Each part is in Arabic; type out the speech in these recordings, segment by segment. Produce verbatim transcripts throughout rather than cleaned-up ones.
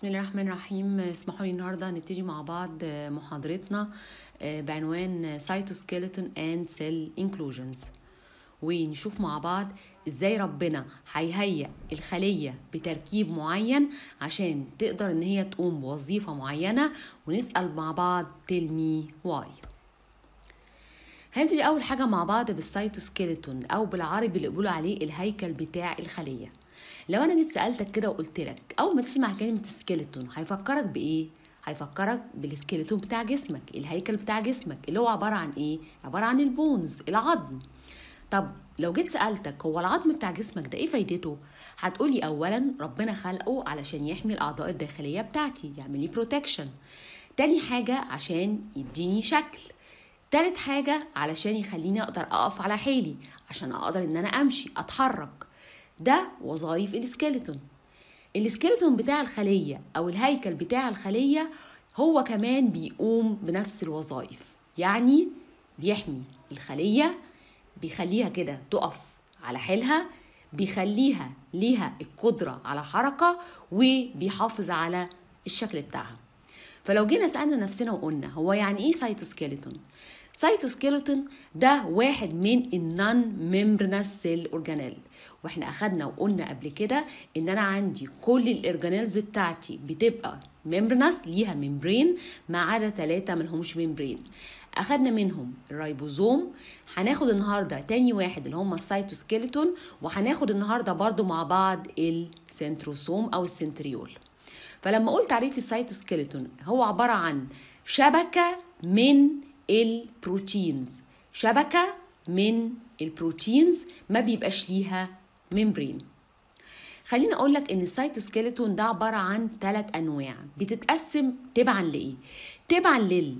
بسم الله الرحمن الرحيم. اسمحوا لي النهارده نبتدي مع بعض محاضرتنا بعنوان Cytoskeleton and Cell Inclusions، ونشوف مع بعض ازاي ربنا هيهيئ الخلية بتركيب معين عشان تقدر ان هي تقوم بوظيفة معينة، ونسأل مع بعض tell me why. هنبتدي اول حاجة مع بعض بالسايتوسكيلتون او بالعربي اللي بيقولوا عليه الهيكل بتاع الخلية. لو انا جيت سالتك كده وقلت لك اول ما تسمع كلمه سكيلتون هيفكرك بايه؟ هيفكرك بالسكيلتون بتاع جسمك، الهيكل بتاع جسمك اللي هو عباره عن ايه؟ عباره عن البونز، العظم. طب لو جيت سالتك هو العظم بتاع جسمك ده ايه فايدته؟ هتقولي اولا ربنا خلقه علشان يحمي الاعضاء الداخليه بتاعتي، يعمل لي بروتكشن. تاني حاجه عشان يديني شكل. تالت حاجه علشان يخليني اقدر اقف على حيلي، عشان اقدر ان انا امشي اتحرك. ده وظائف السكيلتون. السكيلتون بتاع الخلية أو الهيكل بتاع الخلية هو كمان بيقوم بنفس الوظائف، يعني بيحمي الخلية، بيخليها كده تقف على حيلها، بيخليها ليها القدرة على حركة، وبيحافظ على الشكل بتاعها. فلو جينا سألنا نفسنا وقلنا هو يعني ايه سايتوسكيلتون؟ سايتوسكيلتون ده واحد من النون ميمبرنس سيل اورجانيل، واحنا اخدنا وقلنا قبل كده ان انا عندي كل الاورجانيلز بتاعتي بتبقى ميمبرنس، ليها ممبرين، ما عدا ثلاثه ملهمش ممبرين. اخدنا منهم الرايبوزوم، هناخد النهارده تاني واحد اللي هم السايتوسكيلتون، وهناخد النهارده برضو مع بعض السنتروسوم او السنتريول. فلما قلت تعريف السايتوسكيلتون هو عباره عن شبكه من البروتينز، شبكه من البروتينز ما بيبقاش ليها ممبرين. خليني اقول لك ان السايتوسكيلتون ده عباره عن ثلاث انواع، بتتقسم تبعا لايه؟ تبعا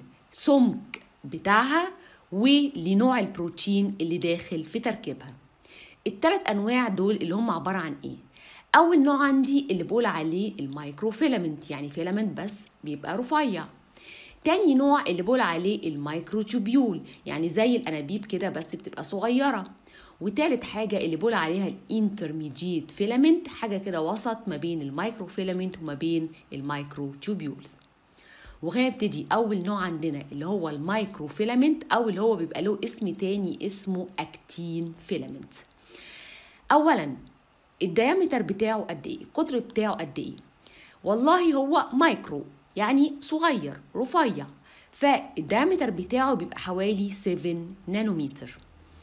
للسمك بتاعها ولنوع البروتين اللي داخل في تركيبها. الثلاث انواع دول اللي هم عباره عن ايه؟ اول نوع عندي اللي بقول عليه المايكروفيلامنت، يعني فيلامنت بس بيبقى رفيع. تاني نوع اللي بقول عليه المايكروتوبيول، يعني زي الانابيب كده بس بتبقى صغيره. وتالت حاجه اللي بقول عليها الانترميديت فيلامنت، حاجه كده وسط ما بين المايكروفيلامنت وما بين المايكروتوبيولز. وهنبتدي اول نوع عندنا اللي هو المايكروفيلامنت، او اللي هو بيبقى له اسم تاني اسمه اكتين فيلامنت. اولا الديامتر بتاعه قد ايه؟ القطر بتاعه قد ايه؟ والله هو مايكرو يعني صغير رفيع، فالديامتر بتاعه بيبقى حوالي سبعة نانومتر.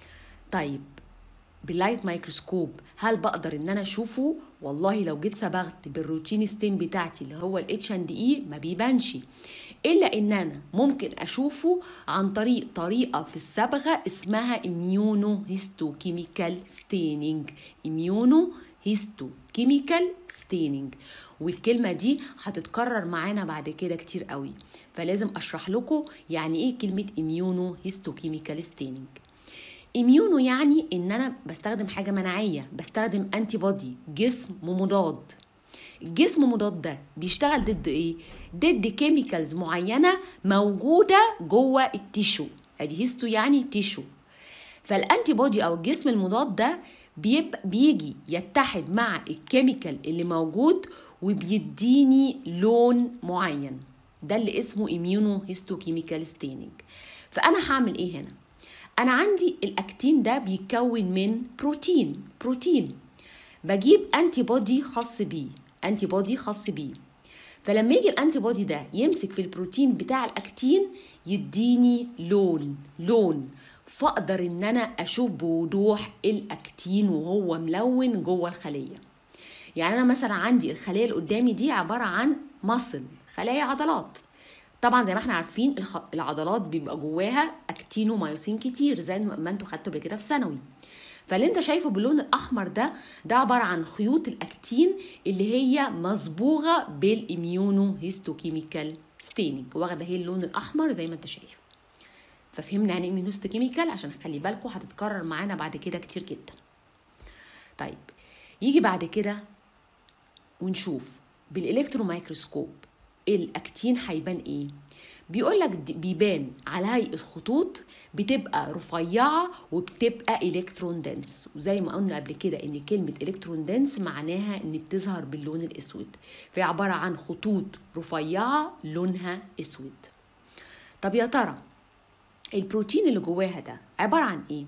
طيب باللايت مايكروسكوب هل بقدر ان انا اشوفه؟ والله لو جيت صبغت بالروتين ستين بتاعتي اللي هو الاتش اند اي ما بيبانش، الا ان انا ممكن اشوفه عن طريق طريقه في الصبغه اسمها اميونو هيستوكيميكال ستيننج. اميونو هيستوكيميكال ستيننج، والكلمه دي هتتكرر معانا بعد كده كتير قوي، فلازم اشرح لكم يعني ايه كلمه اميونو هيستوكيميكال ستيننج. اميونو يعني ان انا بستخدم حاجه مناعيه، بستخدم انتي بودي، جسم مضاد. الجسم مضاد ده بيشتغل ضد ايه؟ ضد كيميكالز معينه موجوده جوه التيشو، ادي هيستو يعني تيشو. فالانتي بودي او الجسم المضاد ده بيجي يتحد مع الكيميكال اللي موجود وبيديني لون معين، ده اللي اسمه اميونو هيستوكيميكال ستيننج. فانا هعمل ايه هنا؟ أنا عندي الأكتين ده بيتكون من بروتين بروتين بجيب أنتي بودي خاص بيه أنتي بودي خاص بيه فلما يجي الأنتي بودي ده يمسك في البروتين بتاع الأكتين يديني لون لون فأقدر إن أنا أشوف بوضوح الأكتين وهو ملون جوه الخلية. يعني أنا مثلا عندي الخلية اللي قدامي دي عبارة عن مصل، خلايا عضلات. طبعا زي ما احنا عارفين العضلات بيبقى جواها اكتين ومايوسين كتير زي ما انتوا خدتوا قبل كده في ثانوي. فاللي انت شايفه باللون الاحمر ده ده عباره عن خيوط الاكتين اللي هي مصبوغه بالاميونو هيستوكيميكال ستيننج، واخده هي اللون الاحمر زي ما انت شايف. ففهمنا يعني ايه اميونو هيستوكيميكال عشان خلي بالكم هتتكرر معانا بعد كده كتير جدا. طيب يجي بعد كده ونشوف بالالكترون مايكروسكوب الاكتين هيبان ايه؟ بيقول لك بيبان على هيئة خطوط بتبقى رفيعة وبتبقى الكترون دنس، وزي ما قلنا قبل كده ان كلمة الكترون دنس معناها ان بتظهر باللون الاسود، فهي عبارة عن خطوط رفيعة لونها اسود. طب يا ترى البروتين اللي جواها ده عبارة عن ايه؟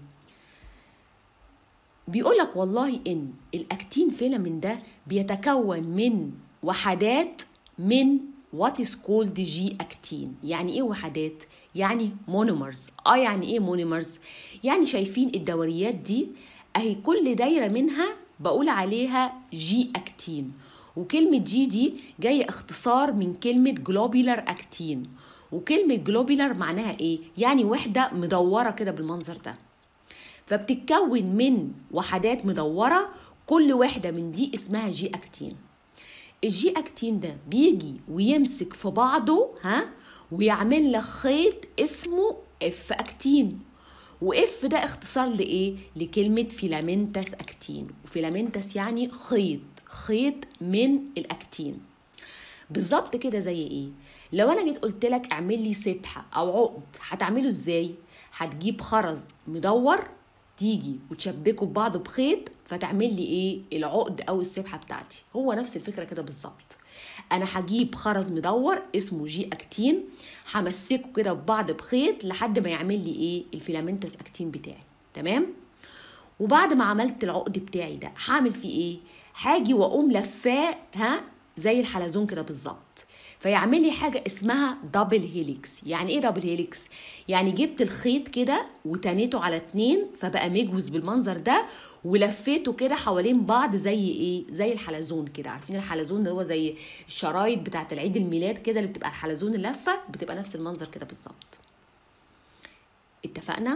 بيقول لك والله ان الاكتين فيلامنت ده بيتكون من وحدات من what is called جي اكتين. يعني ايه وحدات؟ يعني مونومرز. اه يعني ايه مونومرز؟ يعني شايفين الدوريات دي اهي، كل دايره منها بقول عليها جي اكتين، وكلمه جي دي جايه اختصار من كلمه جلوبيلر اكتين، وكلمه جلوبيلر معناها ايه؟ يعني وحده مدوره كده بالمنظر ده، فبتتكون من وحدات مدوره، كل وحده من دي اسمها جي اكتين. الجي اكتين ده بيجي ويمسك في بعضه ها ويعمل لك خيط اسمه اف اكتين، واف ده اختصار لايه؟ لكلمه فيلامنتس اكتين، وفيلامنتس يعني خيط، خيط من الاكتين. بالظبط كده زي ايه؟ لو انا جيت قلت لك اعمل لي سبحه او عقد، هتعمله ازاي؟ هتجيب خرز مدور تيجي وتشبكه ببعضه بخيط فتعمل لي ايه؟ العقد او السبحه بتاعتي. هو نفس الفكره كده بالظبط، انا هجيب خرز مدور اسمه جي اكتين، همسكه كده ببعض بخيط لحد ما يعمل لي ايه؟ الفيلامنتس اكتين بتاعي. تمام؟ وبعد ما عملت العقد بتاعي ده هعمل فيه ايه؟ هاجي واقوم لفاه ها زي الحلزون كده بالظبط، فيعمل لي حاجه اسمها دبل هيليكس. يعني ايه دبل هيليكس؟ يعني جبت الخيط كده وتنيته على اتنين فبقى مجوز بالمنظر ده، ولفيته كده حوالين بعض زي ايه؟ زي الحلزون كده. عارفين الحلزون اللي هو زي الشرايط بتاعه العيد الميلاد كده اللي بتبقى الحلزون اللفه، بتبقى نفس المنظر كده بالظبط. اتفقنا؟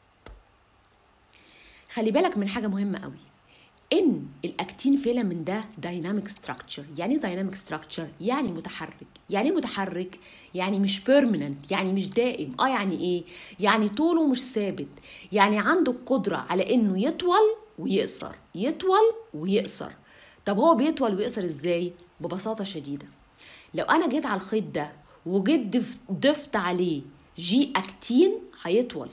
خلي بالك من حاجه مهمه قوي، ان الاكتين فيلامنت ده دايناميك ستراكشر. يعني ايه دايناميك ستراكشر؟ يعني متحرك. يعني متحرك يعني مش بيرمننت، يعني مش دائم. اه يعني ايه؟ يعني طوله مش ثابت، يعني عنده القدره على انه يطول ويقصر، يطول ويقصر. طب هو بيطول ويقصر ازاي؟ ببساطه شديده، لو انا جيت على الخيط ده وجيت ضفت عليه جي اكتين هيطول،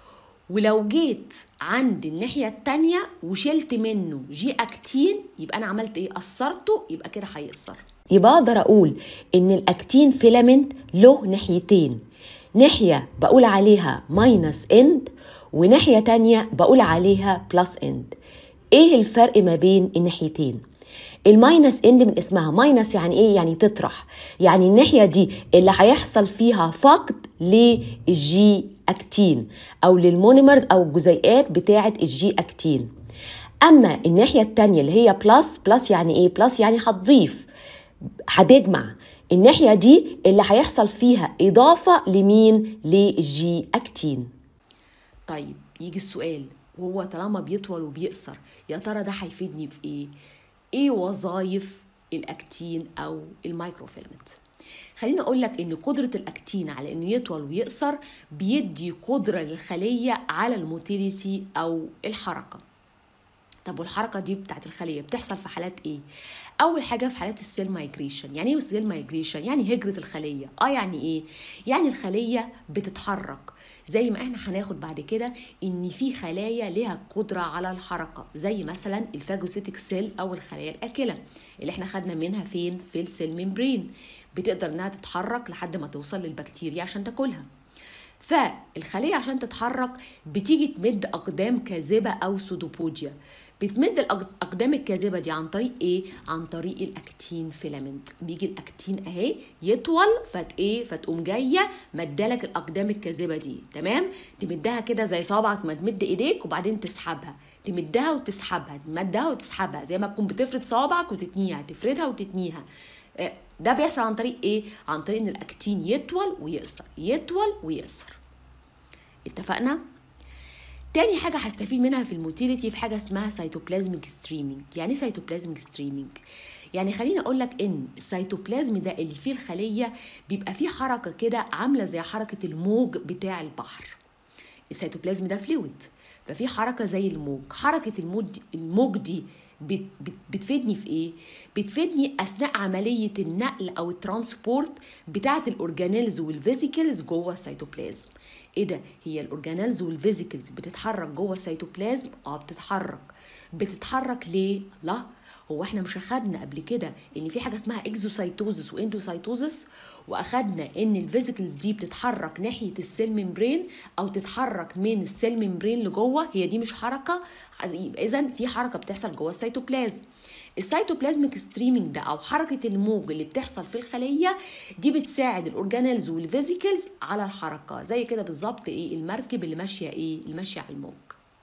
ولو جيت عند الناحية التانية وشلت منه جي اكتين يبقى انا عملت ايه؟ قصرته، يبقى كده هيقصر. يبقى اقدر اقول ان الاكتين فيلامنت له ناحيتين، ناحية بقول عليها ماينس اند وناحية تانية بقول عليها بلس اند. ايه الفرق ما بين الناحيتين؟ الماينس اند من اسمها ماينس يعني ايه؟ يعني تطرح، يعني الناحية دي اللي هيحصل فيها فقد للجي اكتين او للمونيمرز او الجزيئات بتاعة الجي اكتين. اما الناحية التانية اللي هي بلس، بلس يعني ايه؟ بلس يعني هتضيف، هتجمع. الناحية دي اللي هيحصل فيها اضافة لمين؟ للجي اكتين. طيب يجي السؤال، وهو طالما بيطول وبيقصر يا ترى ده هيفيدني في ايه؟ ايه وظائف الاكتين او المايكروفيلمنت؟ خليني اقول لك ان قدره الاكتين على انه يطول ويقصر بيدي قدره للخليه على الموتيليتي او الحركه. طب والحركه دي بتاعت الخليه بتحصل في حالات ايه؟ اول حاجه في حالات السيل مايجريشن. يعني ايه السيل مايجريشن؟ يعني هجره الخليه. اه يعني ايه؟ يعني الخليه بتتحرك، زي ما احنا هناخد بعد كده ان في خلايا لها قدره على الحركه، زي مثلا الفاجوسيتك سيل او الخلايا الاكله اللي احنا خدنا منها فين؟ في السيل ميمبرين، بتقدر انها تتحرك لحد ما توصل للبكتيريا عشان تاكلها. فالخليه عشان تتحرك بتيجي تمد اقدام كاذبه او سودوبوديا. بتمد الاقدام الكاذبه دي عن طريق ايه؟ عن طريق الاكتين فيلامنت. بيجي الاكتين اهي يطول فت ايه؟ فتقوم جايه مدالك الاقدام الكاذبه دي. تمام؟ تمدها كده زي صوابعك ما تمد ايديك وبعدين تسحبها، تمدها وتسحبها، تمدها وتسحبها، زي ما تكون بتفرد صوابعك وتتنيها، تفردها وتتنيها. ده بيحصل عن طريق ايه؟ عن طريق ان الاكتين يطول ويقصر، يطول ويقصر. اتفقنا؟ تاني حاجة هستفيد منها في الموتيليتي في حاجة اسمها سيتوبلازميك ستريمينج. يعني ايه سيتوبلازميك ستريمينج؟ يعني خليني اقول لك ان السيتوبلازم ده اللي فيه الخلية بيبقى فيه حركة كده عاملة زي حركة الموج بتاع البحر. السيتوبلازم ده فلويد، ففي حركة زي الموج. حركة الموج الموج دي بت بت بتفيدني في ايه؟ بتفيدني اثناء عمليه النقل او الترانسبورت بتاعه الاورجانيلز والفيزيكلز جوه السيتوبلازم. ايه ده؟ هي الاورجانيلز والفيزيكلز بتتحرك جوه السيتوبلازم؟ اه بتتحرك. بتتحرك ليه؟ لا، هو احنا مش اخدنا قبل كده ان في حاجه اسمها اكزوسايتوزس واندوسايتوزس، واخدنا ان الفيزيكلز دي بتتحرك ناحيه السيل ممبرين او تتحرك من السيل ممبرين لجوه، هي دي مش حركه. يبقى اذا في حركه بتحصل جوه السيتوبلازم. السيتوبلازميك ستريمينج ده او حركه الموج اللي بتحصل في الخليه دي بتساعد الاورجانيلز والفيزيكلز على الحركه، زي كده بالظبط ايه المركب اللي ماشيه ايه اللي ماشيه على الموج.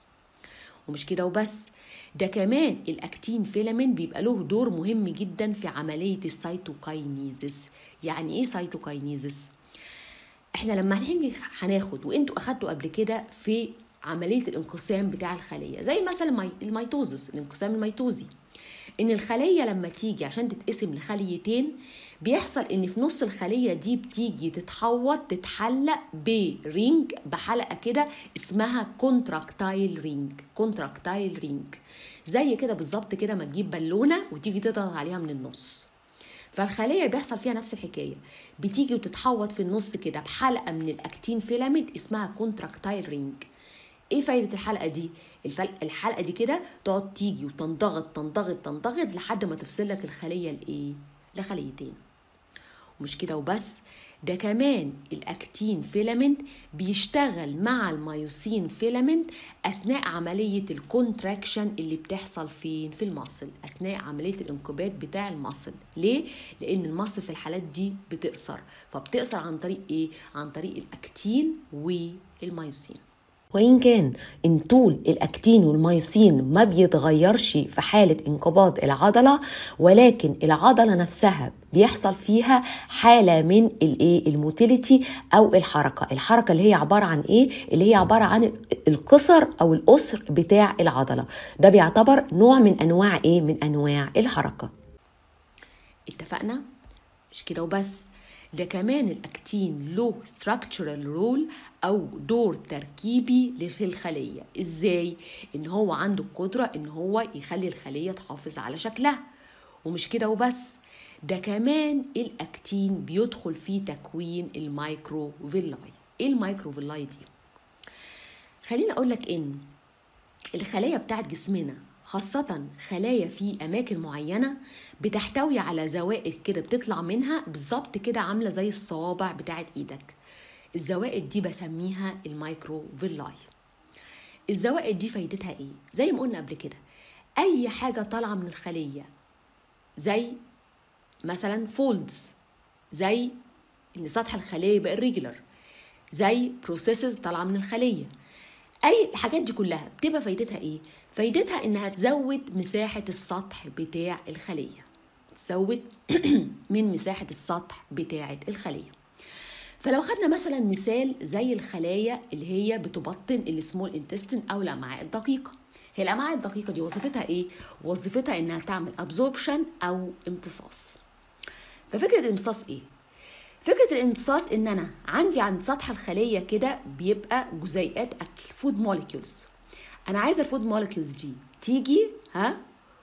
ومش كده وبس، ده كمان الاكتين فيلامين بيبقى له دور مهم جدا في عمليه السيتوكاينيزس. يعني ايه سيتوكاينيزس؟ احنا لما هنيجي هناخد وانتوا اخدتوا قبل كده في عمليه الانقسام بتاع الخليه، زي مثلا الميتوزس، الانقسام الميتوزي، ان الخليه لما تيجي عشان تتقسم لخليتين بيحصل ان في نص الخليه دي بتيجي تتحوط تتحلق برينج، بحلقه كده اسمها كونتراكتايل رينج. كونتراكتايل رينج زي كده بالظبط كده ما تجيب بالونه وتيجي تضغط عليها من النص. فالخليه بيحصل فيها نفس الحكايه، بتيجي وتتحوط في النص كده بحلقه من الاكتين فيلامنت اسمها كونتراكتايل رينج. ايه فايده الحلقه دي؟ الحلقه دي كده تقعد تيجي وتنضغط تنضغط تنضغط لحد ما تفصل لك الخليه لايه؟ لخليتين. ومش كده وبس، ده كمان الاكتين فيلامنت بيشتغل مع المايوسين فيلامنت اثناء عمليه الكونتراكشن اللي بتحصل فين؟ في المصل، اثناء عمليه الانقباض بتاع المصل. ليه؟ لان المصل في الحالات دي بتقصر، فبتقصر عن طريق ايه؟ عن طريق الاكتين والمايوسين. وإن كان إن طول الأكتين والمايوسين ما بيتغيرش في حالة انقباض العضلة، ولكن العضلة نفسها بيحصل فيها حالة من الإيه؟ الموتيليتي أو الحركة. الحركة اللي هي عبارة عن إيه؟ اللي هي عبارة عن القصر أو القصر بتاع العضلة. ده بيعتبر نوع من أنواع إيه؟ من أنواع الحركة. اتفقنا؟ مش كده وبس، ده كمان الأكتين له structural role أو دور تركيبي في الخلية. إزاي؟ إن هو عنده القدرة إن هو يخلي الخلية تحافظ على شكلها. ومش كده وبس، ده كمان الأكتين بيدخل في تكوين المايكروفيلاي. إيه المايكروفيلاي دي؟ خليني أقول لك إن الخلايا بتاعت جسمنا، خاصة خلايا في أماكن معينة، بتحتوي على زوائد كده بتطلع منها بالظبط كده عاملة زي الصوابع بتاعت إيدك. الزوائد دي بسميها المايكروفيلاي. الزوائد دي فايدتها إيه؟ زي ما قلنا قبل كده، أي حاجة طالعة من الخلية زي مثلا فولدز، زي إن سطح الخلية يبقى irregular، زي بروسيسز طالعة من الخلية، أي الحاجات دي كلها بتبقى فايدتها إيه؟ فايدتها إنها تزود مساحة السطح بتاع الخلية، تزود من مساحة السطح بتاعة الخلية. فلو خدنا مثلا مثال زي الخلايا اللي هي بتبطن السمول انتستين أو الأمعاء الدقيقة. هي الأمعاء الدقيقة دي وظيفتها إيه؟ وظيفتها إنها تعمل أبزوربشن أو امتصاص. ففكرة الامتصاص إيه؟ فكرة الامتصاص إن أنا عندي عند سطح الخلية كده بيبقى جزيئات أكل، فود موليكيولز. أنا عايزة الفود موليكيولز دي تيجي ها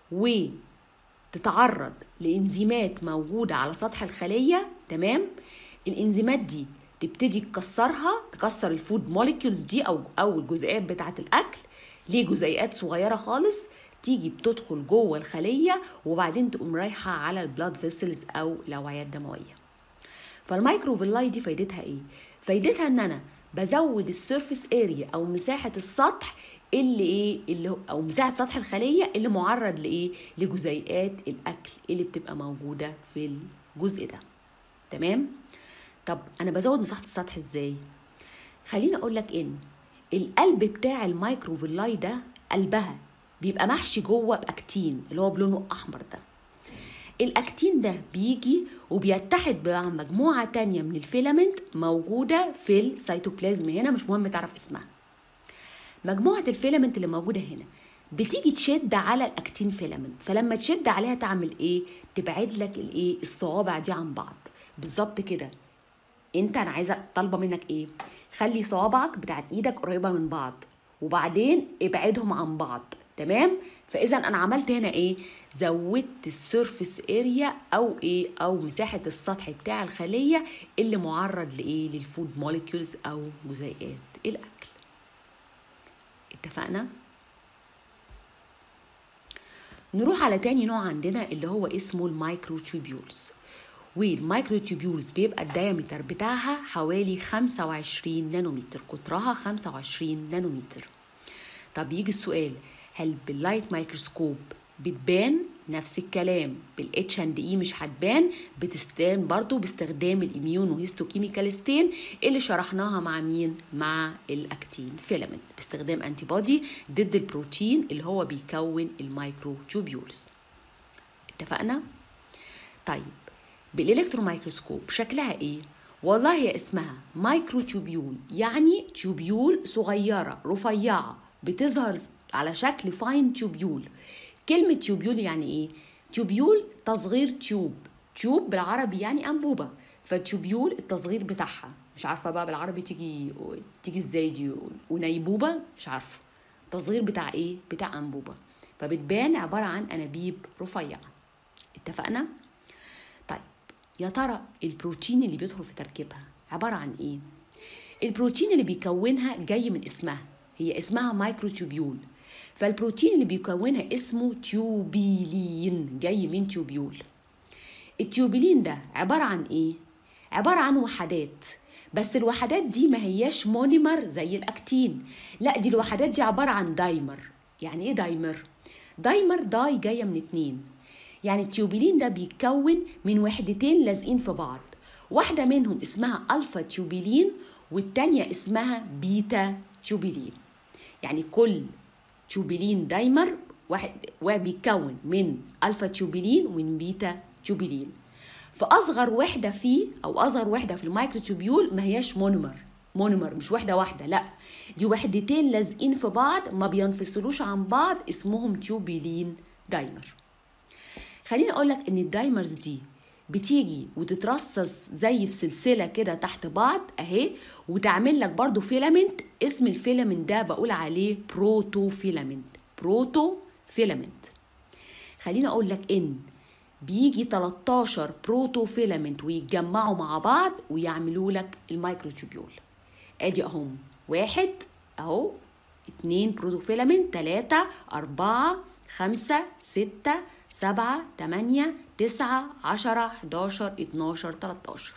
وتتعرض لإنزيمات موجودة على سطح الخلية، تمام؟ الإنزيمات دي تبتدي تكسرها، تكسر الفود موليكيولز دي أو أو الجزيئات بتاعة الأكل لجزيئات صغيرة خالص، تيجي بتدخل جوه الخلية وبعدين تقوم رايحة على البلاد فيسلز أو الأوعية الدموية. فالمايكروفيلاي دي فايدتها ايه؟ فايدتها ان انا بزود السيرفيس اريا او مساحه السطح اللي ايه اللي او مساحه سطح الخليه اللي معرض لايه؟ لجزيئات الاكل اللي بتبقى موجوده في الجزء ده. تمام؟ طب انا بزود مساحه السطح ازاي؟ خليني اقول لك ان القلب بتاع المايكروفيلاي ده قلبها بيبقى محشي جوه باكتين اللي هو بلونه احمر ده. الأكتين ده بيجي وبيتحد مع مجموعة تانية من الفيلامنت موجودة في السيتوبلازم هنا، مش مهم تعرف اسمها. مجموعة الفيلامنت اللي موجودة هنا بتيجي تشد على الأكتين فيلامنت، فلما تشد عليها تعمل ايه؟ تبعد لك الايه؟ الصوابع دي عن بعض. بالظبط كده، انت انا عايزة طالبة منك ايه؟ خلي صوابعك بتاعت ايدك قريبة من بعض وبعدين ابعدهم عن بعض، تمام؟ فاذا انا عملت هنا ايه؟ زودت السيرفيس اريا او ايه او مساحه السطح بتاع الخليه اللي معرض لايه؟ للفود موليكيولز او جزيئات الاكل. اتفقنا؟ نروح على تاني نوع عندنا اللي هو اسمه المايكروتوبيولز. والمايكروتوبيولز بيبقى الدايمتر بتاعها حوالي خمسة وعشرين نانومتر، قطرها خمسة وعشرين نانومتر. طب يجي السؤال، هل باللايت مايكروسكوب بتبان؟ نفس الكلام، بالاتش اند اي مش هتبان، بتستخدم برضو باستخدام الاميونو هيستوكيميكال ستين اللي شرحناها مع مين؟ مع الاكتين فيلامنت، باستخدام انتي بودي ضد البروتين اللي هو بيكون المايكروتوبيولز. اتفقنا؟ طيب بالالكترون مايكروسكوب شكلها ايه؟ والله هي اسمها مايكروتوبيول، يعني تيوبيول صغيره رفيعه بتظهر على شكل فاين تيوبيول. كلمة تيوبيول يعني ايه؟ تيوبيول تصغير تيوب، تيوب بالعربي يعني أنبوبة، فالتيوبيول التصغير بتاعها مش عارفة بقى بالعربي تيجي تيجي ازاي دي، ونيبوبة مش عارفة التصغير بتاع ايه؟ بتاع أنبوبة، فبتبان عبارة عن أنابيب رفيعة. اتفقنا؟ طيب يا ترى البروتين اللي بيدخل في تركيبها عبارة عن ايه؟ البروتين اللي بيكونها جاي من اسمها، هي اسمها مايكروتوبيول، فالبروتين اللي بيكونها اسمه تيوبيلين، جاي من تيوبيول. التيوبيلين ده عبارة عن ايه؟ عبارة عن وحدات، بس الوحدات دي ما هياش مونيمر زي الاكتين، لا دي الوحدات دي عبارة عن دايمر. يعني ايه دايمر؟ دايمر داي جاية من اتنين، يعني التيوبيلين ده بيتكون من وحدتين لازقين في بعض، واحدة منهم اسمها ألفا تيوبيلين والتانية اسمها بيتا تيوبيلين. يعني كل تيوبيلين دايمر واحد بيتكون من ألفا تيوبيلين ومن بيتا تيوبيلين. فأصغر وحدة فيه أو أصغر وحدة في المايكروتوبيول ما هياش مونومر، مونومر مش وحدة واحدة، لا دي وحدتين لازقين في بعض ما بينفصلوش عن بعض، اسمهم تيوبيلين دايمر. خليني أقولك إن الدايمرز دي بتيجي وتترصص زي في سلسلة كده تحت بعض اهي، وتعمل لك برضو فيلامنت، اسم الفيلامنت ده بقول عليه بروتو فيلامنت، بروتو فيلامنت. خليني اقول لك ان بيجي تلتاشر بروتو فيلامنت ويتجمعوا مع بعض ويعملوا لك المايكروتوبيول. ادي اهم، واحد اهو، اتنين بروتو فيلامنت، تلاتة، اربعة، خمسة، ستة، سبعة، تمانية، تسعة، عشرة، حداشر، اتناشر، تلتاشر.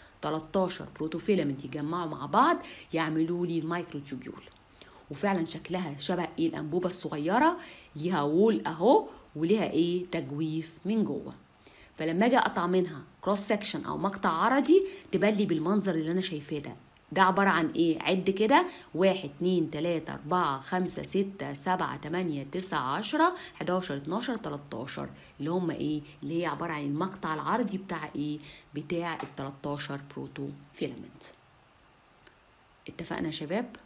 تلتاشر بروتوفيلامنت يجمعوا مع بعض يعملوا لي المايكروتوبيول. وفعلا شكلها شبه ايه؟ الانبوبه الصغيره، ليها وول اهو وليها ايه؟ تجويف من جوه. فلما اجي اقطع منها كروس سكشن او مقطع عرضي تبان لي بالمنظر اللي انا شايفاه ده. ده عبارة عن ايه؟ عد كده، واحد اتنين تلاتة اربعة خمسة ستة سبعة تمانية تسعة عشرة حداشر اتناشر تلتاشر، اللي هم ايه؟ اللي هي عبارة عن المقطع العرضي بتاع ايه؟ بتاع ال تلتاشر بروتو فيلامنت. اتفقنا يا شباب؟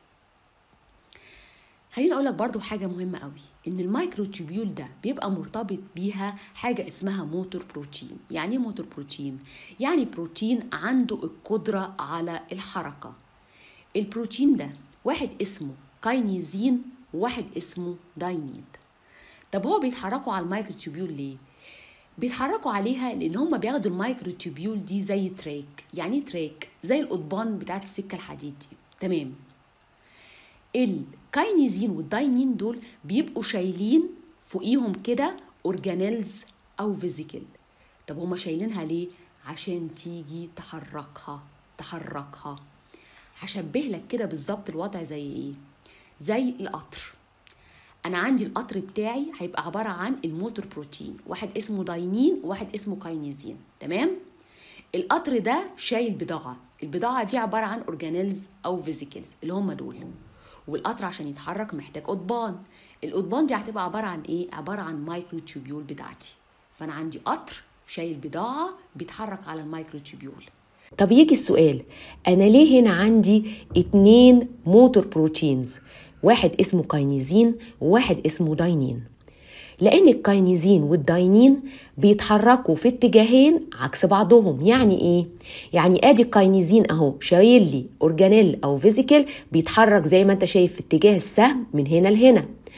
خليني اقول لك برضو حاجه مهمه قوي، ان المايكروتوبيول ده بيبقى مرتبط بيها حاجه اسمها موتور بروتين. يعني ايه موتور بروتين؟ يعني بروتين عنده القدره على الحركه. البروتين ده واحد اسمه كاينيزين وواحد اسمه داينين. طب هو بيتحركوا على المايكروتوبيول ليه؟ بيتحركوا عليها لان هم بياخدوا المايكروتوبيول دي زي تراك. يعني تراك زي القضبان بتاعت السكه الحديد دي، تمام؟ الكاينيزين والداينين دول بيبقوا شايلين فوقيهم كده اورجانيلز او فيزيكل. طب هما شايلينها ليه؟ عشان تيجي تحركها تحركها هشبه لك كده بالظبط الوضع زي ايه؟ زي القطر. انا عندي القطر بتاعي هيبقى عباره عن الموتور بروتين، واحد اسمه داينين وواحد اسمه كاينيزين، تمام؟ القطر ده شايل بضاعه، البضاعه دي عباره عن اورجانيلز او فيزيكلز اللي هم دول. والقطر عشان يتحرك محتاج قضبان، القضبان دي هتبقى عباره عن ايه؟ عباره عن مايكروتوبيول بتاعتي. فانا عندي قطر شايل بضاعه بيتحرك على المايكروتوبيول. طب يجي السؤال، انا ليه هنا عندي اتنين موتور بروتينز، واحد اسمه كاينيزين وواحد اسمه داينين؟ لان الكاينيزين والداينين بيتحركوا في اتجاهين عكس بعضهم. يعني ايه؟ يعني ادي الكاينيزين اهو شايل لي اورجانيل او فيزيكل بيتحرك زي ما انت شايف في اتجاه السهم من هنا لهنا.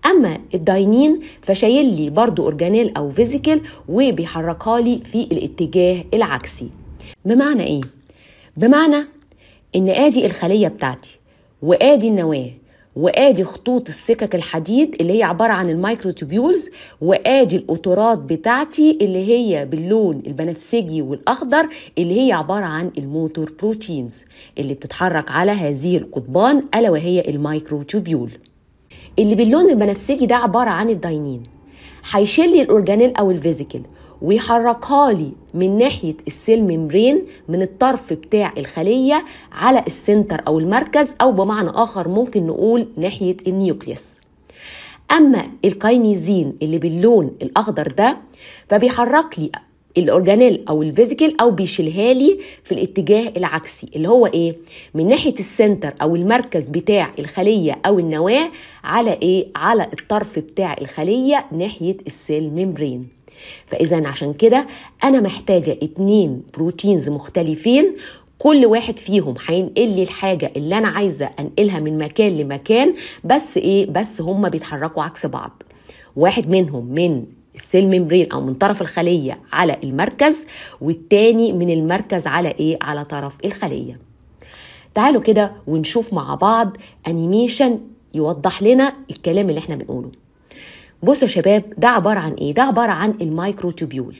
اما الداينين فشايل لي برضو اورجانيل او فيزيكل وبيحركها لي في الاتجاه العكسي. بمعنى ايه؟ بمعنى ان ادي الخليه بتاعتي وادي النواه وادي خطوط السكك الحديد اللي هي عباره عن المايكروتوبيولز، وادي الاوتورات بتاعتي اللي هي باللون البنفسجي والاخضر اللي هي عباره عن الموتور بروتينز اللي بتتحرك على هذه القضبان الا وهي المايكروتوبيول. اللي باللون البنفسجي ده عباره عن الداينين، هيشيل لي الاورجانيل او الفيزيكل ويحركها لي من ناحية السيل ميمبرين من الطرف بتاع الخلية على السنتر أو المركز، أو بمعنى آخر ممكن نقول ناحية النيوكليوس. أما الكاينيزين اللي باللون الأخضر ده فبيحرك لي الأورجانيل أو الفيزيكل أو بيشيلها لي في الاتجاه العكسي اللي هو إيه؟ من ناحية السنتر أو المركز بتاع الخلية أو النواة على إيه؟ على الطرف بتاع الخلية ناحية السيل ميمبرين. فإذا عشان كده أنا محتاجة اتنين بروتينز مختلفين، كل واحد فيهم هينقل لي الحاجة اللي أنا عايزة أنقلها من مكان لمكان، بس إيه؟ بس هما بيتحركوا عكس بعض. واحد منهم من السيل ميمبرين أو من طرف الخلية على المركز، والتاني من المركز على إيه؟ على طرف الخلية. تعالوا كده ونشوف مع بعض أنيميشن يوضح لنا الكلام اللي احنا بنقوله. بصوا يا شباب، ده عبارة عن ايه؟ ده عبارة عن المايكروتوبيول،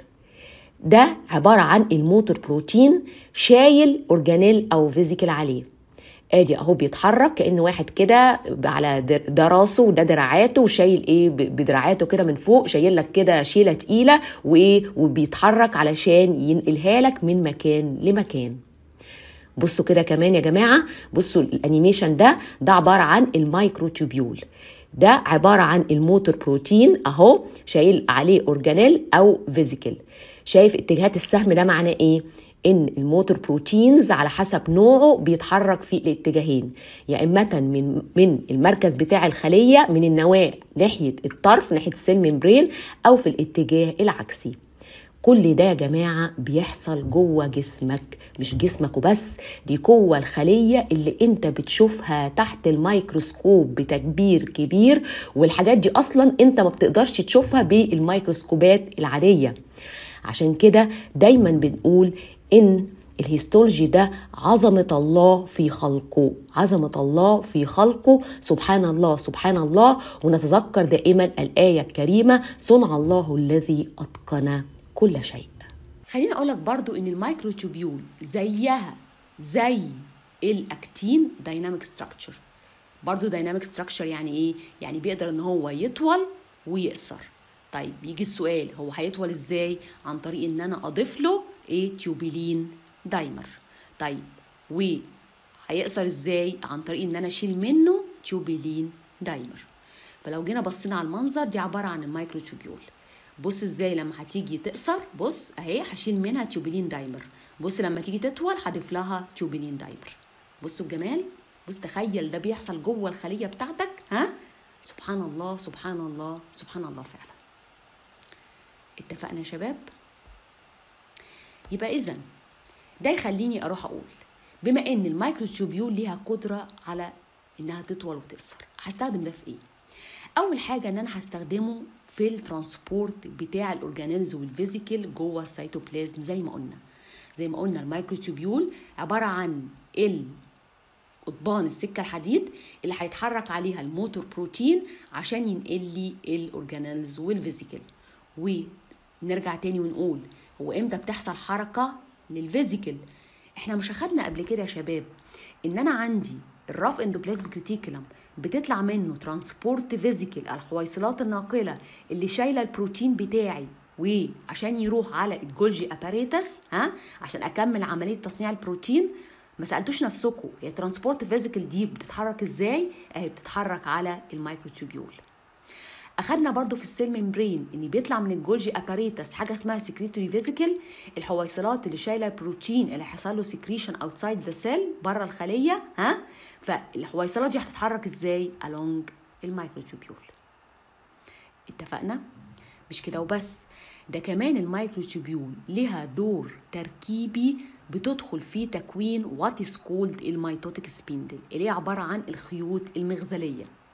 ده عبارة عن الموتور بروتين شايل اورجانيل او فيزيكل عليه. ادي اهو بيتحرك كأن واحد كده على ده راسه وده دراعاته وشايل ايه بدراعاته كده من فوق، شايل لك كده شيلة تقيلة وايه وبيتحرك علشان ينقلها لك من مكان لمكان. بصوا كده كمان يا جماعة، بصوا الانيميشن ده ده عبارة عن المايكروتوبيول، ده عبارة عن الموتور بروتين اهو شايل عليه اورجانيل او فيزيكل. شايف اتجاهات السهم ده معناه ايه؟ ان الموتور بروتينز على حسب نوعه بيتحرك في الاتجاهين، يا اما من من المركز بتاع الخلية من النواة ناحية الطرف ناحية السيل ميمبرين او في الاتجاه العكسي. كل ده يا جماعة بيحصل جوه جسمك، مش جسمك وبس، دي جوه الخلية اللي انت بتشوفها تحت الميكروسكوب بتكبير كبير، والحاجات دي اصلا انت ما بتقدرش تشوفها بالميكروسكوبات العادية. عشان كده دايما بنقول ان الهيستولوجي ده عظمة الله في خلقه، عظمة الله في خلقه، سبحان الله سبحان الله. ونتذكر دائما الآية الكريمة صنع الله الذي أتقن كل شيء. خليني اقولك برضو ان المايكروتوبيول زيها زي الاكتين دايناميك ستراكشر. برضو دايناميك ستراكشر يعني ايه؟ يعني بيقدر ان هو يطول ويقصر. طيب يجي السؤال، هو هيطول ازاي؟ عن طريق ان انا اضيف له ايه؟ تيوبيلين دايمر. طيب وهيقصر ازاي؟ عن طريق ان انا اشيل منه تيوبيلين دايمر. فلو جينا بصينا على المنظر، دي عبارة عن المايكروتوبيول. بص ازاي لما هتيجي تقصر، بص اهي هشيل منها تيوبيلين دايمر. بص لما تيجي تطول هضيف لها تيوبيلين دايمر. بصوا الجمال، بص تخيل ده بيحصل جوه الخلية بتاعتك. ها سبحان الله سبحان الله سبحان الله فعلا. اتفقنا يا شباب؟ يبقى اذا ده يخليني اروح اقول بما ان المايكروتوبيول ليها قدرة على انها تطول وتقصر، هستخدم ده في ايه؟ اول حاجة ان انا هستخدمه في الترانسبورت بتاع الاورجانيلز والفيزيكل جوه السيتوبلازم. زي ما قلنا زي ما قلنا المايكروتوبيول عبارة عن القضبان السكة الحديد اللي هيتحرك عليها الموتور بروتين عشان ينقل لي الاورجانيلز والفيزيكل. ونرجع تاني ونقول هو امتى بتحصل حركة للفيزيكل؟ احنا مش اخدنا قبل كده يا شباب ان انا عندي الراف اندوبلازميك ريتيكولم بتطلع منه ترانسبورت فيزيكل، الحويصلات الناقله اللي شايله البروتين بتاعي وعشان يروح على الجولجي اباريتس ها عشان اكمل عمليه تصنيع البروتين. ما سالتوش نفسكم هي ترانسبورت فيزيكل دي بتتحرك ازاي؟ اهي بتتحرك على المايكروتوبيول. اخدنا برضو في السيل ميمبرين ان بيطلع من الجولجي اباريتس حاجه اسمها سكريتوري فيزيكل، الحويصلات اللي شايله البروتين اللي حصل له سكريشن اوتسايد ذا سيل بره الخليه. ها فالحويصلات دي هتتحرك ازاي؟ along المايكروتوبيول. اتفقنا؟ مش كده وبس، ده كمان المايكروتوبيول لها دور تركيبي بتدخل في تكوين وات از كولد الميتوتيك سبيندل اللي هي عباره عن الخيوط المغزليه.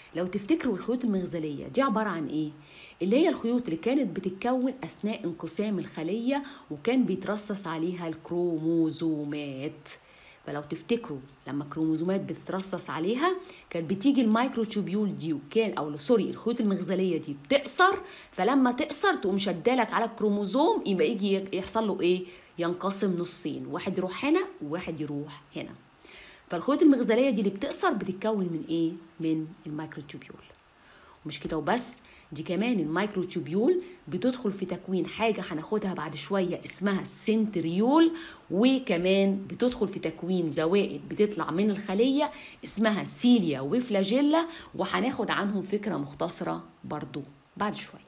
لو تفتكروا الخيوط المغزلية دي عبارة عن ايه؟ اللي هي الخيوط اللي كانت بتتكون أثناء انقسام الخلية وكان بيترصص عليها الكروموزومات. فلو تفتكروا لما الكروموزومات بتترصص عليها كانت بتيجي الميكروتوبيول دي وكان او سوري الخيوط المغزليه دي بتقصر، فلما تقصر تقوم شدالك على الكروموزوم يبقى يجي يحصل له ايه؟ ينقسم نصين، واحد يروح هنا وواحد يروح هنا. فالخيوط المغزليه دي اللي بتقصر بتتكون من ايه؟ من الميكروتوبيول. ومش كده وبس، دي كمان الميكروتوبيول بتدخل في تكوين حاجة هناخدها بعد شوية اسمها السنتريول، وكمان بتدخل في تكوين زوائد بتطلع من الخلية اسمها سيليا وفلاجيلا، وهناخد عنهم فكرة مختصرة برضو بعد شوية.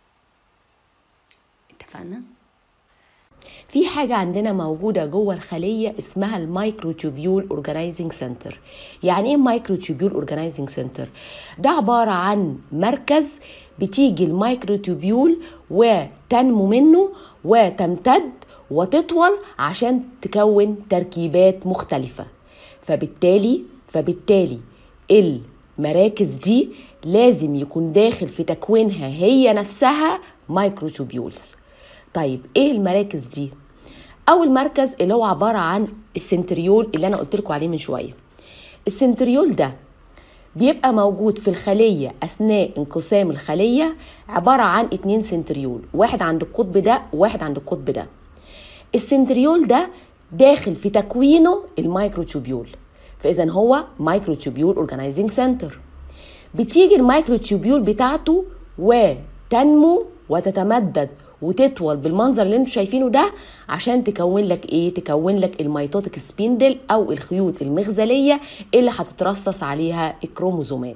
اتفقنا؟ في حاجة عندنا موجودة جوه الخلية اسمها الميكروتوبيول اورجانيزنج سنتر. يعني ايه مايكروتوبيول اورجانيزنج سنتر؟ ده عبارة عن مركز بتيجي الميكروتوبيول وتنمو منه وتمتد وتطول عشان تكون تركيبات مختلفة. فبالتالي فبالتالي المراكز دي لازم يكون داخل في تكوينها هي نفسها مايكروتوبيولز. طيب ايه المراكز دي؟ اول مركز اللي هو عبارة عن السنتريول اللي انا قلت لكم عليه من شوية. السنتريول ده بيبقى موجود في الخلية اثناء انقسام الخلية، عبارة عن اتنين سنتريول، واحد عند القطب ده وواحد عند القطب ده. السنتريول ده داخل في تكوينه الميكروتوبيول، فاذا هو مايكروتوبيول اورجانيزنج سنتر. بتيجي الميكروتوبيول بتاعته وتنمو وتتمدد وتطول بالمنظر اللي انتوا شايفينه ده عشان تكون لك ايه؟ تكون لك الميتوتيك سبيندل او الخيوط المغزلية اللي هتترصص عليها الكروموزومات.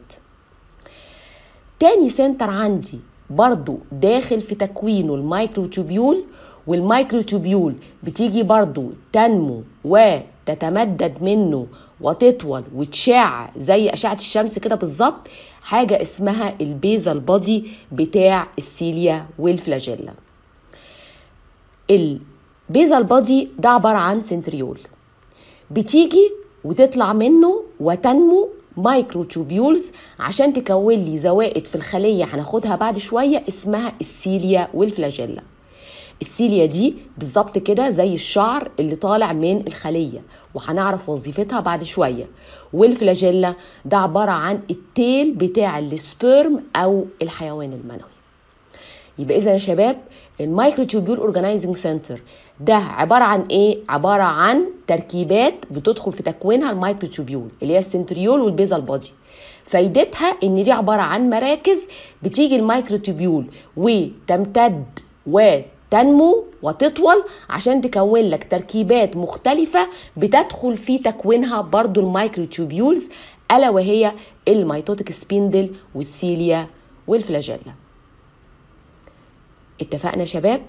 تاني سنتر عندي برضو داخل في تكوينه الميكروتوبيول، والميكروتوبيول بتيجي برضو تنمو وتتمدد منه وتطول وتشع زي أشعة الشمس كده بالظبط، حاجة اسمها البيزال بودي بتاع السيليا والفلاجيلا. البيزال بودي ده عبارة عن سنتريول بتيجي وتطلع منه وتنمو مايكروتوبيولز عشان تكون لي زوائد في الخلية هناخدها بعد شوية اسمها السيليا والفلاجيلا. السيليا دي بالظبط كده زي الشعر اللي طالع من الخلية وهنعرف وظيفتها بعد شوية. والفلاجيلا ده عبارة عن التيل بتاع السبيرم أو الحيوان المنوي. يبقى إذا يا شباب الميكروتوبيول اورجانيزنج سنتر ده عبارة عن إيه؟ عبارة عن تركيبات بتدخل في تكوينها الميكروتوبيول اللي هي السنتريول والبيزال بودي. فايدتها إن دي عبارة عن مراكز بتيجي الميكروتوبيول وتمتد وتنمو وتطول عشان تكون لك تركيبات مختلفة بتدخل في تكوينها برضو الميكروتوبيولز، ألا وهي الميتوتيك سبيندل والسيليا والفلاجيلا. اتفقنا شباب؟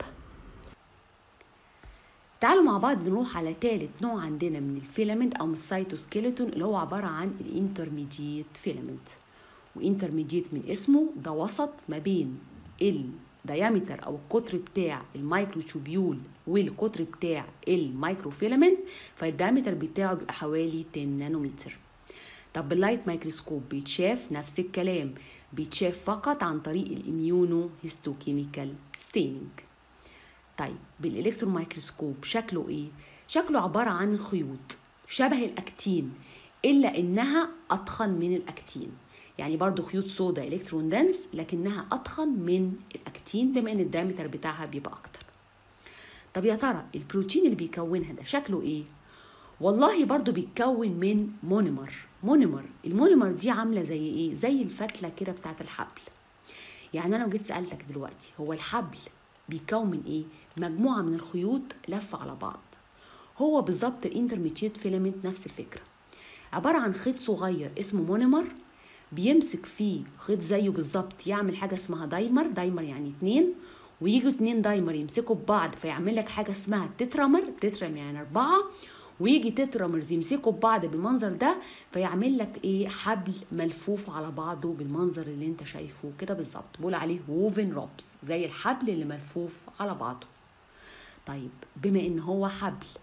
تعالوا مع بعض نروح على ثالث نوع عندنا من الفيلامنت او من السيتوسكيلتون اللي هو عبارة عن الانترميديت فيلامنت. وانترميديت من اسمه ده وسط ما بين الديامتر او القطر بتاع الميكروتوبيول والقطر بتاع الميكروفيلامنت، فالديامتر بتاعه بيبقى حوالي عشرة نانومتر. طب باللايت مايكروسكوب بيتشاف نفس الكلام، بيتشاف فقط عن طريق الاميونو هيستوكيميكال ستيننج. طيب بالالكترون مايكروسكوب شكله ايه؟ شكله عبارة عن خيوط شبه الاكتين الا انها اتخن من الاكتين، يعني برضو خيوط سودا الكترون دنس لكنها اتخن من الاكتين بما ان الدايمتر بتاعها بيبقى اكتر. طب يا ترى البروتين اللي بيكونها ده شكله ايه؟ والله برضو بيتكون من مونيمر. مونيمر المونيمر دي عاملة زي ايه؟ زي الفتلة كده بتاعت الحبل. يعني انا لو جيت سألتك دلوقتي هو الحبل بيتكون من ايه؟ مجموعة من الخيوط لفة على بعض. هو بالظبط الانترميديت فيلامنت نفس الفكرة، عبارة عن خيط صغير اسمه مونيمر بيمسك فيه خيط زيه بالظبط يعمل حاجة اسمها دايمر. دايمر يعني اتنين، ويجوا اتنين دايمر يمسكوا ببعض فيعمل لك حاجة اسمها تترامر. تترام يعني اربعة، ويجي تترامرز يمسكوا ببعض بالمنظر ده فيعمل لك ايه؟ حبل ملفوف على بعضه بالمنظر اللي انت شايفه كده بالظبط، بقول عليه ووفن روبس، زي الحبل اللي ملفوف على بعضه. طيب بما ان هو حبل،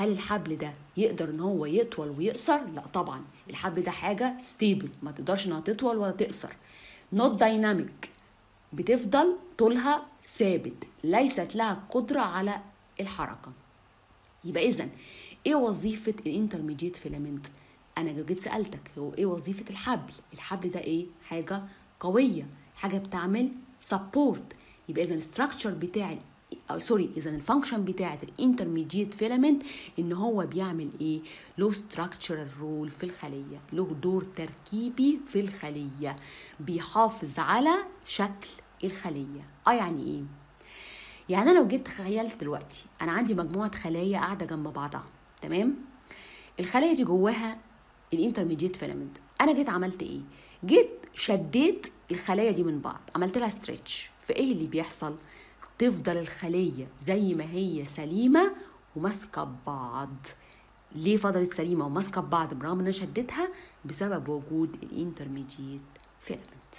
هل الحبل ده يقدر ان هو يطول ويقصر؟ لا طبعا، الحبل ده حاجه ستيبل، ما تقدرش انها تطول ولا تقصر. نوت دايناميك، بتفضل طولها ثابت، ليست لها قدره على الحركه. يبقى اذا ايه وظيفه الانترميديت فيلامنت؟ انا لو جيت سالتك هو ايه وظيفه الحبل؟ الحبل ده ايه؟ حاجه قويه، حاجه بتعمل سبورت. يبقى اذا الستراكشر بتاع أو سوري اذا الفانكشن بتاعه الانترميديت فيلامنت ان هو بيعمل ايه؟ له ستراكشرال رول في الخليه، له دور تركيبي في الخليه، بيحافظ على شكل الخليه. اه يعني ايه؟ يعني انا لو جيت تخيلت دلوقتي انا عندي مجموعه خلايا قاعده جنب بعضها، تمام؟ الخلايا دي جواها الانترميديت فيلامنت. انا جيت عملت ايه؟ جيت شديت الخلايا دي من بعض، عملت لها ستريتش. فايه اللي بيحصل؟ تفضل الخليه زي ما هي سليمه وماسكه ببعض. ليه فضلت سليمه وماسكه ببعض برغم ان انا شدتها؟ بسبب وجود الانترميديت فيلامنت.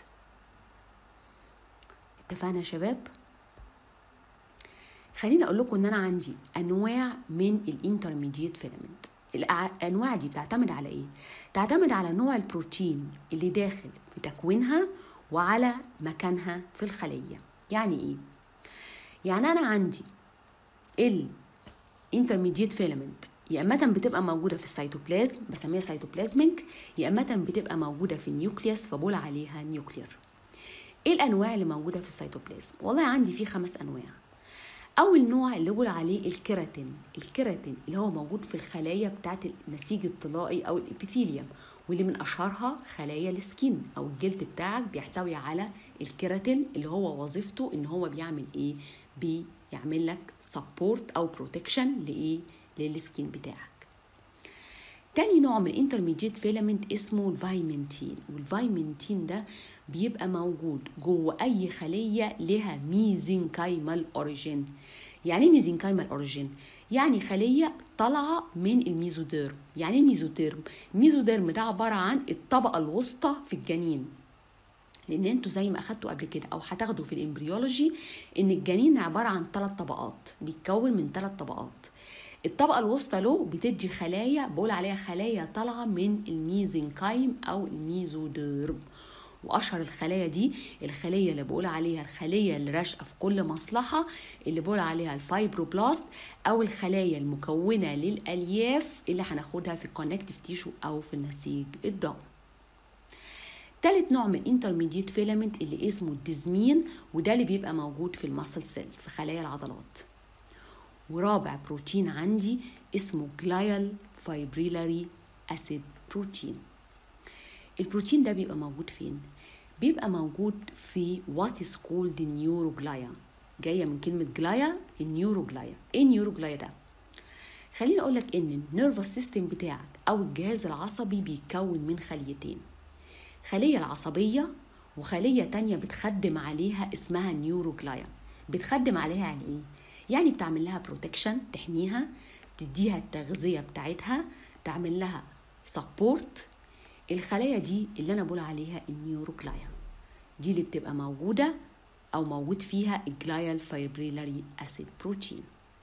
اتفقنا يا شباب؟ خليني اقول لكم ان انا عندي انواع من الانترميديت فيلامنت. الانواع دي بتعتمد على ايه؟ تعتمد على نوع البروتين اللي داخل في تكوينها وعلى مكانها في الخليه. يعني ايه؟ يعني انا عندي الانترميديت فيلامنت يا اما بتبقى موجوده في السيتوبلازم، بسميها سيتوبلازميك، يا اما بتبقى موجوده في النيوكليوس فبقول عليها نيوكلير. ايه الانواع اللي موجوده في السيتوبلازم؟ والله عندي فيه خمس انواع. اول نوع اللي بقول عليه الكيراتين. الكيراتين اللي هو موجود في الخلايا بتاعه النسيج الطلائي او الابيثيليوم، واللي من اشهرها خلايا السكين او الجلد بتاعك بيحتوي على الكيراتين، اللي هو وظيفته ان هو بيعمل ايه؟ بيعمل لك سبورت او بروتكشن لايه؟ للسكين بتاعك. تاني نوع من الانترميديت فيلامنت اسمه الفايمنتين، والفايمنتين ده بيبقى موجود جوه اي خليه لها ميزنكايمال اوريجين. يعني ايه ميزنكايمال اوريجين؟ يعني خليه طالعه من الميزوديرم. يعني الميزوديرم الميزوديرم ده عباره عن الطبقه الوسطى في الجنين، لان انتوا زي ما اخدتوا قبل كده او هتاخدوا في الامبريولوجي ان الجنين عباره عن ثلاث طبقات، بيتكون من ثلاث طبقات. الطبقه الوسطى له بتدي خلايا بقول عليها خلايا طالعه من الميزنكايم او الميزوديرم. واشهر الخلايا دي الخليه اللي بقول عليها الخليه اللي راشقه في كل مصلحه، اللي بقول عليها الفايبروبلاست، او الخلايا المكونه للالياف اللي هناخدها في الكونكتيف تيشو او في النسيج الضوئي. تالت نوع من الانترميديت فيلامنت اللي اسمه الديزمين، وده اللي بيبقى موجود في الماسل سيل في خلايا العضلات. ورابع بروتين عندي اسمه جلايال فايبريلاري اسيد بروتين. البروتين ده بيبقى موجود فين؟ بيبقى موجود في what is called the neuroglaya، جايه من كلمه جلايا، النيوروجلايا. ايه النيوروجلايا ده؟ خليني اقول لك ان النيرفس سيستم بتاعك او الجهاز العصبي بيتكون من خليتين، خليه العصبيه وخليه تانية بتخدم عليها اسمها نيوروجلايا. بتخدم عليها يعني ايه؟ يعني بتعمل لها بروتكشن، تحميها، تديها التغذيه بتاعتها، تعمل لها سبورت. الخلايا دي اللي انا بقول عليها النيوروجلايا، دي اللي بتبقى موجوده او موجود فيها الجلايال فايبريلاري اسيد بروتين.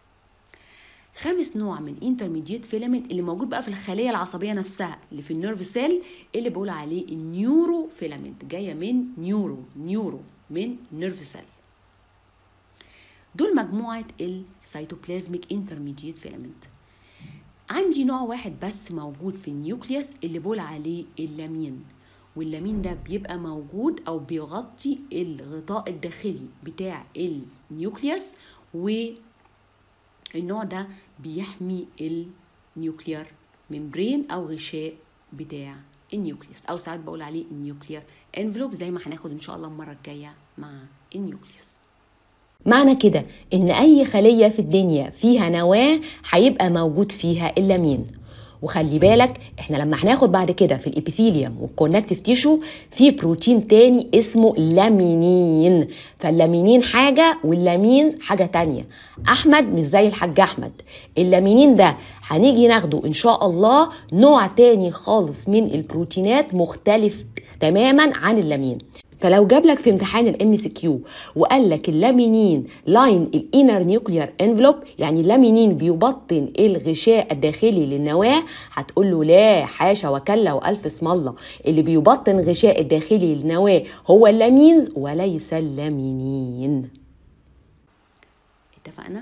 خامس نوع من انترميديت فيلامنت اللي موجود بقى في الخليه العصبيه نفسها اللي في النيرف سيل، اللي بقول عليه النيورو فيلامنت، جايه من نيورو نيورو من نيرف سيل. دول مجموعه السيتوبلازميك انترميديت فيلامنت. عندي نوع واحد بس موجود في النيوكليوس اللي بقول عليه اللامين، واللامين ده بيبقى موجود او بيغطي الغطاء الداخلي بتاع النيوكليوس، والنوع ده بيحمي النيوكلير ممبرين او غشاء بتاع النيوكليوس، او ساعات بقول عليه النيوكلير انفلوب زي ما هناخد ان شاء الله المره الجايه مع النيوكليوس. معنى كده ان اي خلية في الدنيا فيها نواة هيبقى موجود فيها اللامين. وخلي بالك احنا لما هناخد بعد كده في الابيثيليوم والكونكتيف تيشو في بروتين تاني اسمه لامينين، فاللامينين حاجة واللامين حاجة تانية. احمد مش زي الحاج احمد، اللامينين ده هنيجي ناخده ان شاء الله نوع تاني خالص من البروتينات مختلف تماما عن اللامين. فلو جاب لك في امتحان الام سي كيو وقال لك اللامينين لاين الانر نيوكليار انفلوب، يعني اللامينين بيبطن الغشاء الداخلي للنواه، هتقول له لا حاشا وكلا والف اسم الله، اللي بيبطن غشاء الداخلي للنواه هو اللامينز وليس اللامينين. اتفقنا؟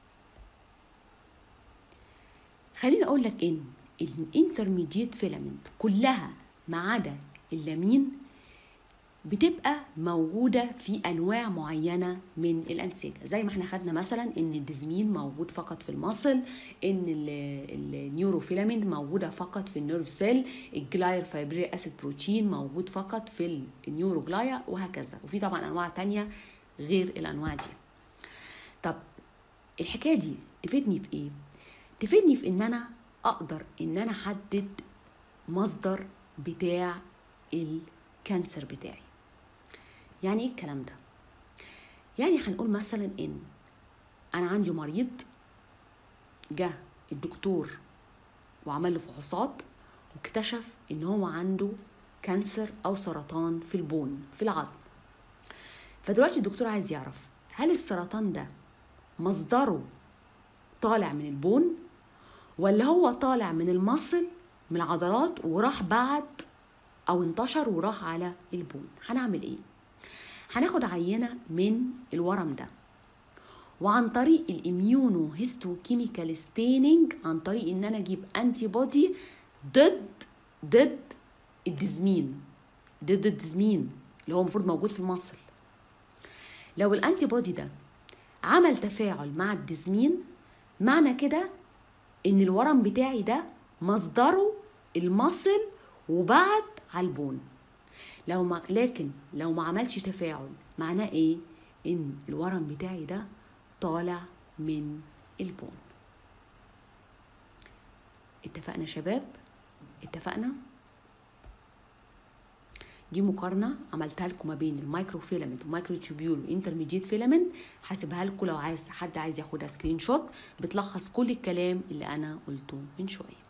خليني اقول لك ان الانترميديت فيلامنت كلها ما عدا اللامين بتبقى موجودة في أنواع معينة من الأنسجة، زي ما احنا خدنا مثلا إن الديزمين موجود فقط في المصل، إن النيوروفيلامنت موجودة فقط في النيرف سيل، الجلاير فايبريك أسيد بروتين موجود فقط في النيوروجلايا، وهكذا. وفي طبعا أنواع تانية غير الأنواع دي. طب الحكاية دي تفيدني في إيه؟ تفيدني في إن أنا أقدر إن أنا أحدد مصدر بتاع الكانسر بتاعي. يعني ايه الكلام ده؟ يعني هنقول مثلا ان انا عندي مريض جه الدكتور وعمل له فحوصات واكتشف ان هو عنده كانسر او سرطان في البون في العظم. فدلوقتي الدكتور عايز يعرف هل السرطان ده مصدره طالع من البون ولا هو طالع من المصل من العضلات وراح بعد او انتشر وراح على البون. هنعمل ايه؟ هناخد عينة من الورم ده، وعن طريق الاميونو هيستوكيميكال ستيننج، عن طريق ان انا اجيب انتي بودي ضد ضد الديزمين ضد الديزمين اللي هو المفروض موجود في المصل. لو الانتي بودي ده عمل تفاعل مع الديزمين، معنى كده ان الورم بتاعي ده مصدره المصل وبعد على البون. لو ما لكن لو ما عملش تفاعل، معناه ايه؟ ان الورم بتاعي ده طالع من البون. اتفقنا شباب؟ اتفقنا؟ دي مقارنة عملتها لكم ما بين المايكرو فيلامنت ومايكرو تيوبيول وانترميديت فيلامنت، حاسبها لكم لو عايز حد عايز ياخدها سكرين شوت، بتلخص كل الكلام اللي انا قلته من شوية.